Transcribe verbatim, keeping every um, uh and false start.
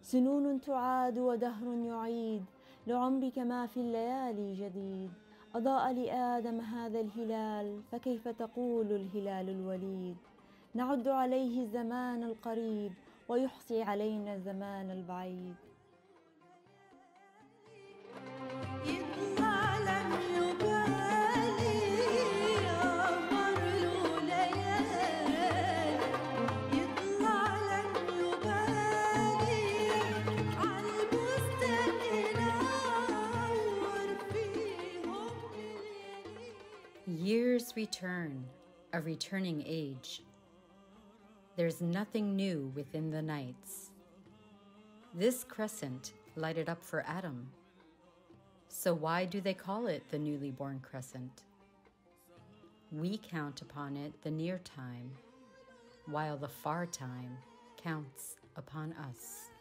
سنون تعاد ودهر يعيد لعمرك ما في الليالي جديد. أضاء لآدم هذا الهلال فكيف تقول الهلال الوليد. نعد عليه الزمان القريب ويحصي علينا الزمان البعيد. Years return, a returning age. There's nothing new within the nights. This crescent lighted up for Adam. So why do they call it the newly born crescent? We count upon it the near time, while the far time counts upon us.